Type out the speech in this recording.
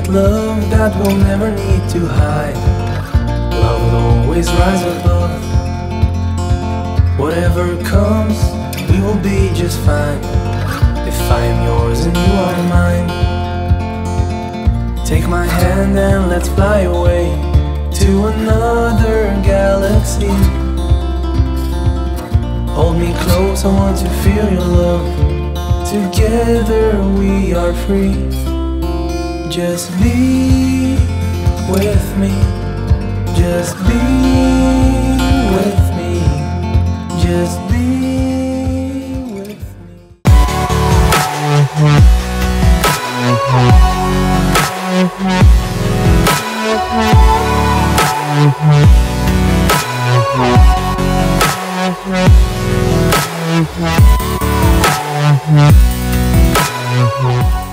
that love that we'll never need to hide. Love will always rise above. Whatever comes, we will be just fine. If I am yours and you are mine. Take my hand and let's fly away to another galaxy. Hold me close, I want to feel your love. Together we are free. Just be with me. Just be with me. Just be with me.